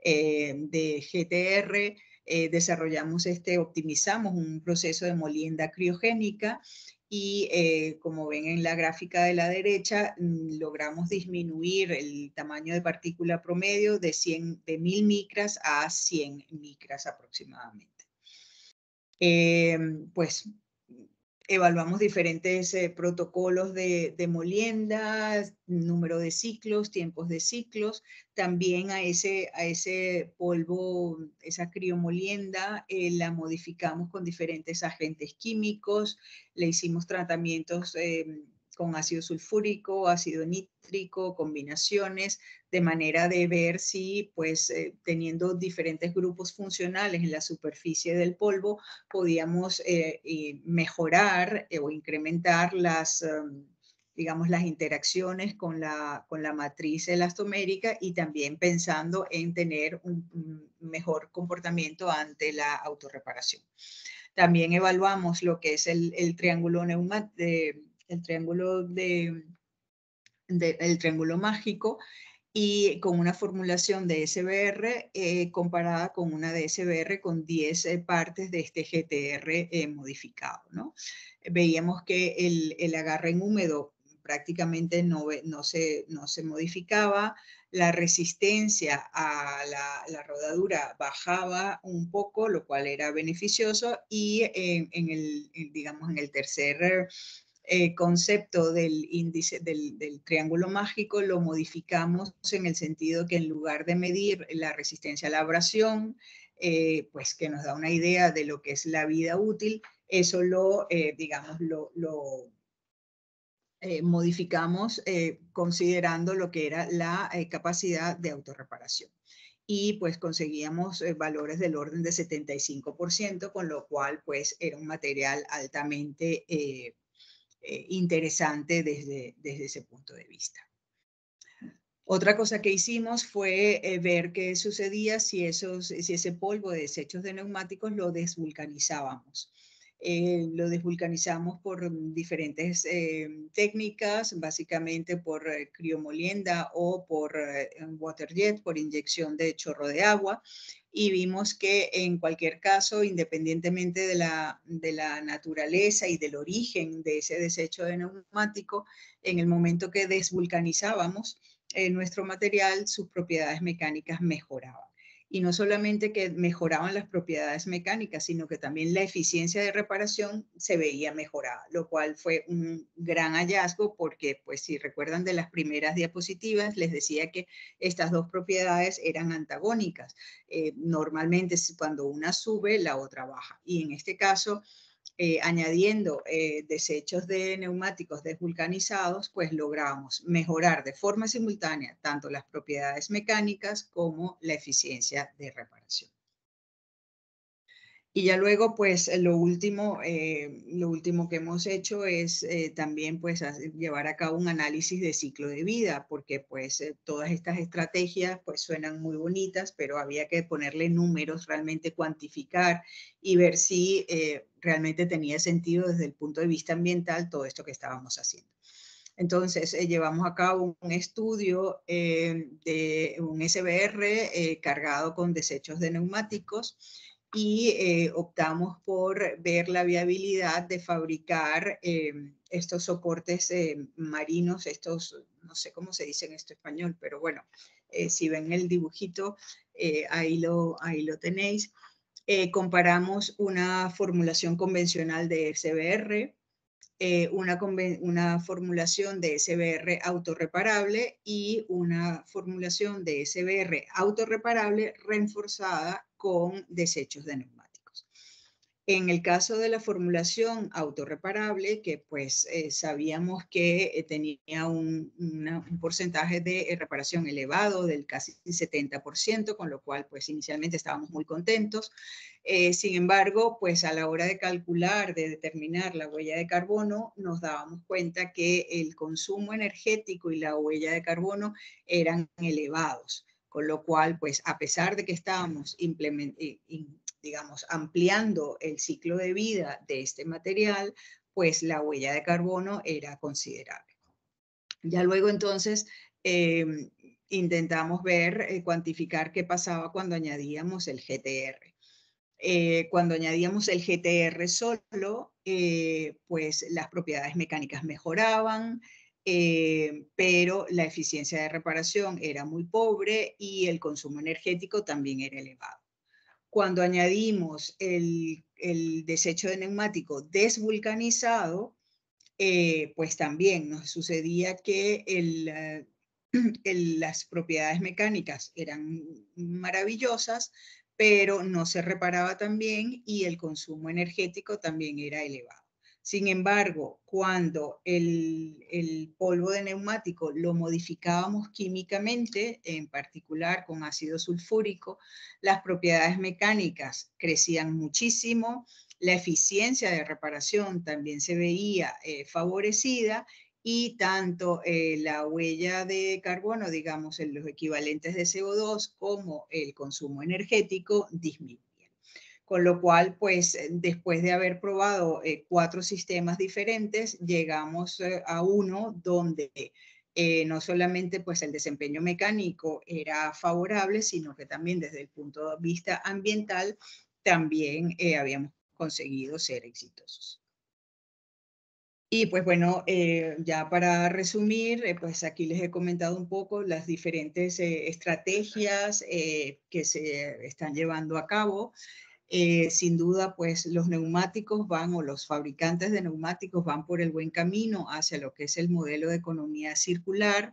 GTR. Desarrollamos optimizamos un proceso de molienda criogénica y como ven en la gráfica de la derecha, logramos disminuir el tamaño de partícula promedio de 1000 micras a 100 micras aproximadamente. Pues Evaluamos diferentes protocolos de molienda, número de ciclos, tiempos de ciclos. También a ese polvo, esa criomolienda, la modificamos con diferentes agentes químicos. Le hicimos tratamientos con ácido sulfúrico, ácido nítrico, combinaciones, de manera de ver si, pues, teniendo diferentes grupos funcionales en la superficie del polvo, podíamos mejorar o incrementar digamos, las interacciones con la matriz elastomérica, y también pensando en tener un mejor comportamiento ante la autorreparación. También evaluamos lo que es el triángulo el triángulo mágico, y con una formulación de SBR comparada con una de SBR con 10 partes de este GTR modificado, ¿no? Veíamos que el agarre en húmedo prácticamente no se modificaba, la resistencia a la rodadura bajaba un poco, lo cual era beneficioso, y digamos, en el tercer concepto del índice del triángulo mágico lo modificamos en el sentido que, en lugar de medir la resistencia a la abrasión, pues que nos da una idea de lo que es la vida útil, eso digamos, lo modificamos considerando lo que era la capacidad de autorreparación. Y pues conseguíamos valores del orden de 75%, con lo cual pues era un material altamente interesante desde ese punto de vista. Otra cosa que hicimos fue ver qué sucedía si ese polvo de desechos de neumáticos lo desvulcanizábamos. Lo desvulcanizamos por diferentes técnicas, básicamente por criomolienda o por water jet, por inyección de chorro de agua, y vimos que en cualquier caso, independientemente de la naturaleza y del origen de ese desecho de neumático, en el momento que desvulcanizábamos nuestro material, sus propiedades mecánicas mejoraban. Y no solamente que mejoraban las propiedades mecánicas, sino que también la eficiencia de reparación se veía mejorada, lo cual fue un gran hallazgo, porque, pues, si recuerdan de las primeras diapositivas, les decía que estas dos propiedades eran antagónicas. Normalmente cuando una sube, la otra baja. Y en este caso, añadiendo desechos de neumáticos desvulcanizados, pues logramos mejorar de forma simultánea tanto las propiedades mecánicas como la eficiencia de reparación. Y ya luego, pues lo último que hemos hecho es también pues llevar a cabo un análisis de ciclo de vida, porque pues todas estas estrategias pues suenan muy bonitas, pero había que ponerle números, realmente cuantificar y ver si realmente tenía sentido desde el punto de vista ambiental todo esto que estábamos haciendo. Entonces, llevamos a cabo un estudio de un SBR cargado con desechos de neumáticos, y optamos por ver la viabilidad de fabricar estos soportes marinos, no sé cómo se dice en este español, pero bueno, si ven el dibujito, ahí lo tenéis. Comparamos una formulación convencional de SBR, una formulación de SBR autorreparable y una formulación de SBR autorreparable reforzada con desechos de neumáticos. En el caso de la formulación autorreparable, que pues sabíamos que tenía un porcentaje de reparación elevado del casi 70%, con lo cual pues inicialmente estábamos muy contentos. Sin embargo, pues a la hora de calcular, de determinar la huella de carbono, nos dábamos cuenta que el consumo energético y la huella de carbono eran elevados, con lo cual, pues a pesar de que estábamos digamos, ampliando el ciclo de vida de este material, pues la huella de carbono era considerable. Ya luego entonces intentamos ver, cuantificar qué pasaba cuando añadíamos el GTR. Cuando añadíamos el GTR solo, pues las propiedades mecánicas mejoraban, pero la eficiencia de reparación era muy pobre y el consumo energético también era elevado. Cuando añadimos el desecho de neumático desvulcanizado, pues también nos sucedía que las propiedades mecánicas eran maravillosas, pero no se reparaba tan bien y el consumo energético también era elevado. Sin embargo, cuando el polvo de neumático lo modificábamos químicamente, en particular con ácido sulfúrico, las propiedades mecánicas crecían muchísimo, la eficiencia de reparación también se veía favorecida y tanto la huella de carbono, digamos, en los equivalentes de CO2 como el consumo energético disminuyen. Con lo cual, pues, después de haber probado 4 sistemas diferentes, llegamos a uno donde no solamente pues, el desempeño mecánico era favorable, sino que también desde el punto de vista ambiental también habíamos conseguido ser exitosos. Y pues bueno, ya para resumir, pues aquí les he comentado un poco las diferentes estrategias que se están llevando a cabo. Sin duda, pues los neumáticos van, o los fabricantes de neumáticos van por el buen camino hacia lo que es el modelo de economía circular.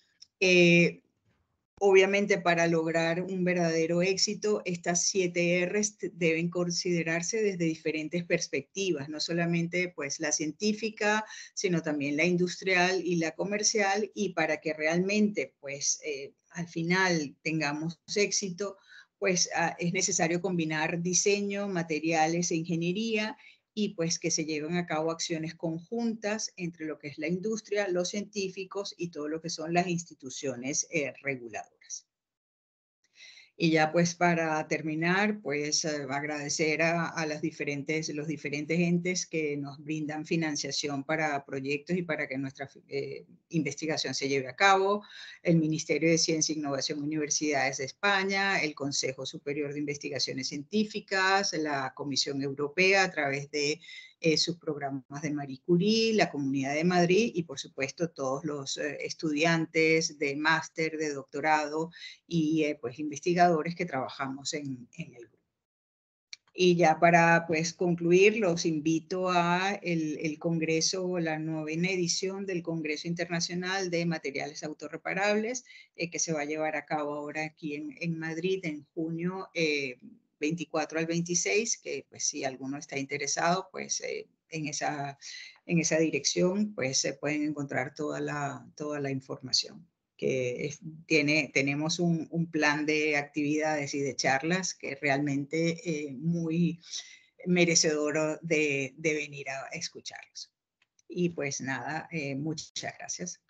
Obviamente, para lograr un verdadero éxito, estas 7 R's deben considerarse desde diferentes perspectivas, no solamente pues la científica, sino también la industrial y la comercial, y para que realmente pues al final tengamos éxito, pues es necesario combinar diseño, materiales e ingeniería, y pues que se lleven a cabo acciones conjuntas entre lo que es la industria, los científicos y todo lo que son las instituciones reguladoras. Y ya pues para terminar, pues agradecer a los diferentes entes que nos brindan financiación para proyectos y para que nuestra investigación se lleve a cabo, el Ministerio de Ciencia, Innovación y Universidades de España, el Consejo Superior de Investigaciones Científicas, la Comisión Europea a través de sus programas de Marie Curie, la Comunidad de Madrid y por supuesto todos los estudiantes de máster, de doctorado y pues investigadores que trabajamos en el grupo. Y ya para pues concluir, los invito a el Congreso, la 9ª edición del Congreso Internacional de Materiales Autorreparables, que se va a llevar a cabo ahora aquí en Madrid en junio 24 al 26, que pues si alguno está interesado, pues en esa dirección pues se pueden encontrar toda la información. Que tenemos un plan de actividades y de charlas que realmente muy merecedor de venir a escucharlos. Y pues nada, muchas gracias.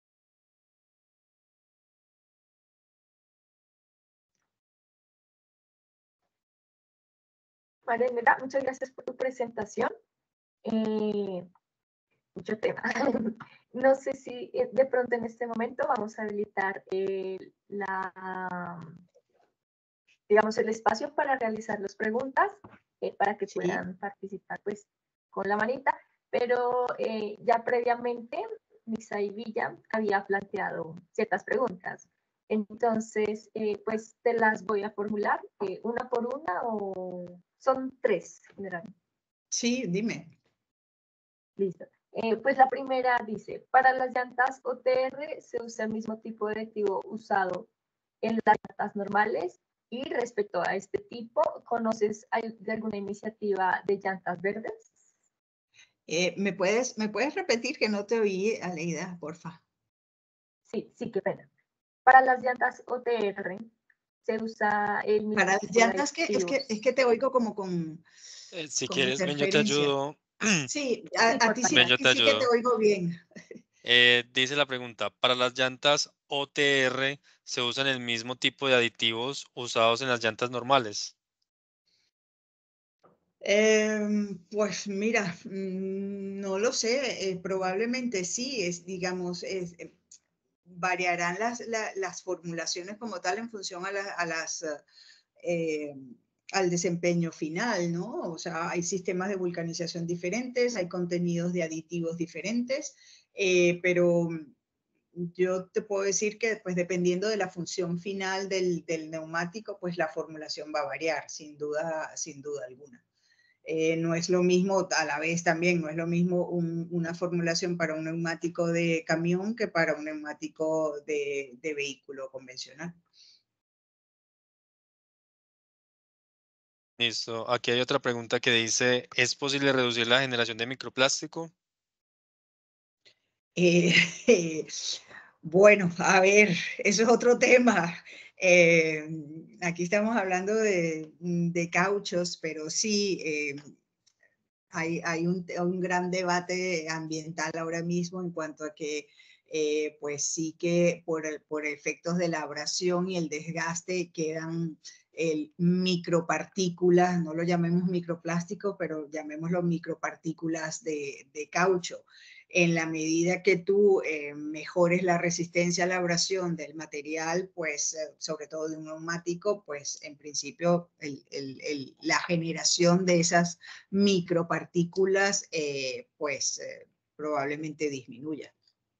Marianela, muchas gracias por tu presentación. Mucho tema. No sé si de pronto en este momento vamos a habilitar digamos, el espacio para realizar las preguntas, para que puedan participar pues con la manita, pero ya previamente Misael Villa había planteado ciertas preguntas. Entonces, pues te las voy a formular una por una, o son 3 generalmente. Sí, dime. Listo. Pues la primera dice, para las llantas OTR se usa el mismo tipo de aditivo usado en las llantas normales, y respecto a este tipo, ¿conoces de alguna iniciativa de llantas verdes? ¿Me puedes repetir que no te oí, Aleida, porfa? Sí, qué pena. Para las llantas OTR se usa el mismo para tipo las llantas, es que te oigo como con Si con quieres, ven, yo te interferencia. ayudo. Sí, a ti Ven, yo te sí que te ayudo. oigo bien. Dice la pregunta, ¿para las llantas OTR se usan el mismo tipo de aditivos usados en las llantas normales? Pues mira, no lo sé, probablemente sí, digamos, variarán las formulaciones como tal en función eh, al desempeño final, ¿no? O sea, hay sistemas de vulcanización diferentes, hay contenidos de aditivos diferentes, pero yo te puedo decir que pues dependiendo de la función final del neumático, pues la formulación va a variar, sin duda alguna. No es lo mismo, a la vez también, no es lo mismo una formulación para un neumático de camión que para un neumático de vehículo convencional. Listo. Aquí hay otra pregunta que dice, ¿es posible reducir la generación de microplástico? Bueno, a ver, eso es otro tema. Aquí estamos hablando de cauchos, pero sí, hay un gran debate ambiental ahora mismo en cuanto a que, pues sí que por efectos de la abrasión y el desgaste quedan micropartículas, no lo llamemos microplástico, pero llamémoslo micropartículas de caucho. En la medida que tú mejores la resistencia a la abrasión del material, pues sobre todo de un neumático, pues en principio la generación de esas micropartículas, pues probablemente disminuya.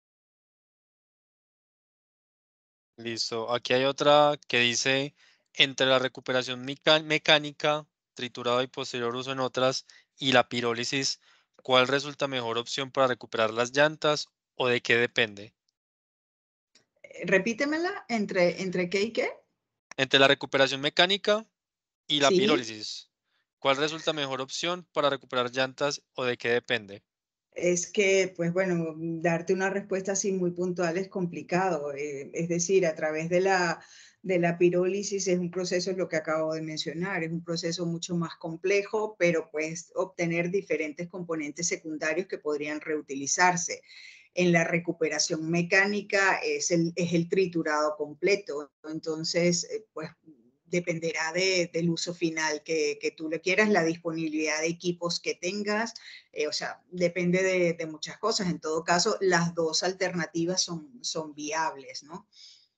Listo. Aquí hay otra que dice, entre la recuperación mecánica, triturado y posterior uso en otras, y la pirólisis, ¿cuál resulta mejor opción para recuperar las llantas o de qué depende? Repítemela, ¿entre qué y qué? Entre la recuperación mecánica y la Sí, pirólisis, ¿cuál resulta mejor opción para recuperar llantas o de qué depende? es que, pues bueno, darte una respuesta así muy puntual es complicado. Es decir, a través de la pirólisis es un proceso, es lo que acabo de mencionar, es un proceso mucho más complejo, pero pues obtener diferentes componentes secundarios que podrían reutilizarse. En la recuperación mecánica es el triturado completo. Entonces, pues dependerá del uso final que tú le quieras, la disponibilidad de equipos que tengas, o sea, depende de muchas cosas. En todo caso, las dos alternativas son viables, ¿no?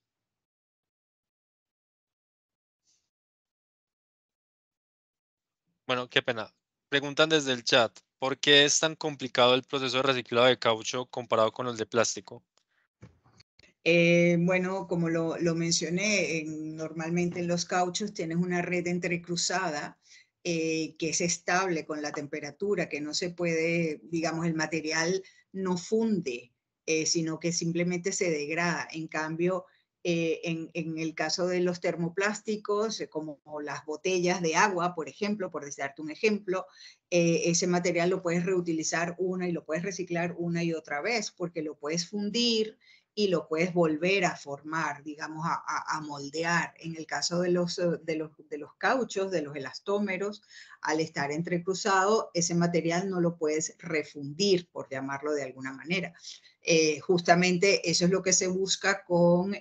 Bueno, qué pena. Preguntan desde el chat, ¿por qué es tan complicado el proceso de reciclado de caucho comparado con el de plástico? Bueno, como lo mencioné, normalmente en los cauchos tienes una red entrecruzada que es estable con la temperatura, que no se puede, digamos, el material no funde, sino que simplemente se degrada. En cambio, en el caso de los termoplásticos, como las botellas de agua, por ejemplo, por darte un ejemplo, ese material lo puedes reutilizar una y lo puedes reciclar una y otra vez, porque lo puedes fundir y lo puedes volver a formar, digamos, a moldear. En el caso de los cauchos, de los elastómeros, al estar entrecruzado, ese material no lo puedes refundir, por llamarlo de alguna manera. Justamente eso es lo que se busca con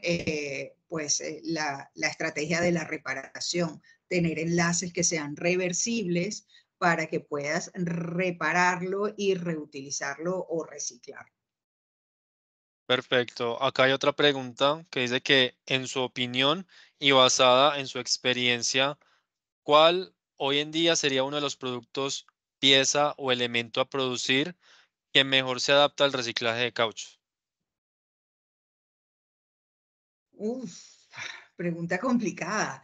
la estrategia de la reparación, tener enlaces que sean reversibles para que puedas repararlo y reutilizarlo o reciclarlo. Perfecto. Acá hay otra pregunta que dice que, en su opinión y basada en su experiencia, ¿cuál hoy en día sería uno de los productos, pieza o elemento a producir que mejor se adapta al reciclaje de caucho? Uf, pregunta complicada.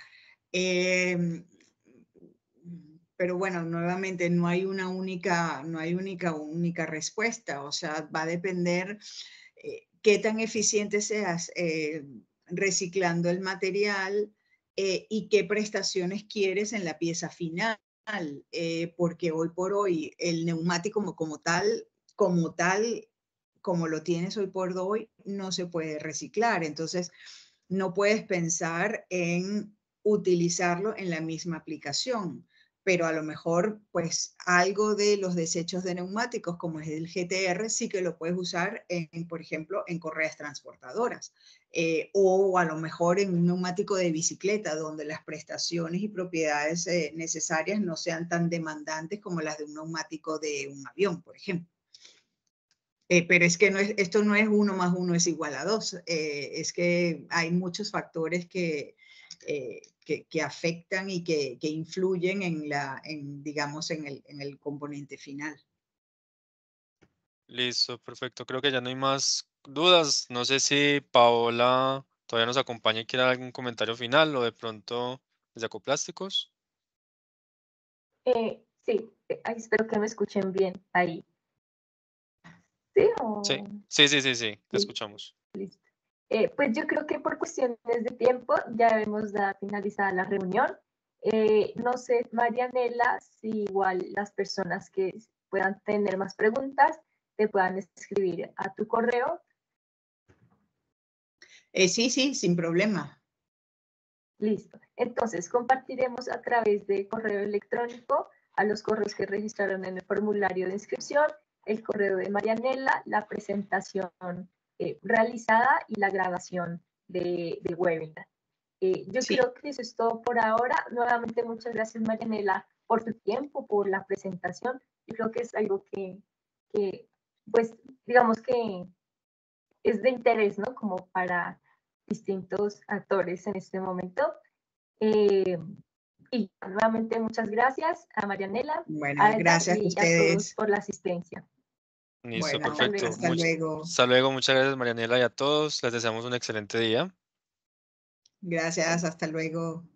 Pero bueno, nuevamente no hay única respuesta. O sea, va a depender qué tan eficiente seas reciclando el material y qué prestaciones quieres en la pieza final. Porque hoy por hoy el neumático como lo tienes hoy por hoy, no se puede reciclar. Entonces, no puedes pensar en utilizarlo en la misma aplicación, pero a lo mejor pues algo de los desechos de neumáticos como es el GTR sí que lo puedes usar por ejemplo, en correas transportadoras o a lo mejor en un neumático de bicicleta donde las prestaciones y propiedades necesarias no sean tan demandantes como las de un neumático de un avión, por ejemplo. Pero es que esto no es 1 más 1 es igual a 2. Es que hay muchos factores que afectan y que influyen digamos, en el componente final. Listo, perfecto. Creo que ya no hay más dudas. No sé si Paola todavía nos acompaña y quiere dar algún comentario final o de pronto desde Acoplásticos. Sí, ay, espero que me escuchen bien ahí. ¿Sí? Sí, te Sí, escuchamos. listo. Pues yo creo que por cuestiones de tiempo ya debemos dar finalizada la reunión. No sé, Marianela, si igual las personas que puedan tener más preguntas te puedan escribir a tu correo. Sí, sin problema. Listo. Entonces, compartiremos a través de correo electrónico a los correos que registraron en el formulario de inscripción, el correo de Marianela, la presentación realizada y la grabación de webinar. Yo Sí. creo que eso es todo por ahora. Nuevamente, muchas gracias, Marianela, por tu tiempo, por la presentación. Yo creo que es algo que pues, digamos que es de interés, ¿no? Como para distintos actores en este momento. Y nuevamente muchas gracias a Marianela, Bueno, a Edgar gracias a y a todos ustedes. por la asistencia. Listo, Bueno, Hasta perfecto. luego. hasta luego. Hasta luego, muchas gracias Marianela y a todos. Les deseamos un excelente día. Gracias, hasta luego.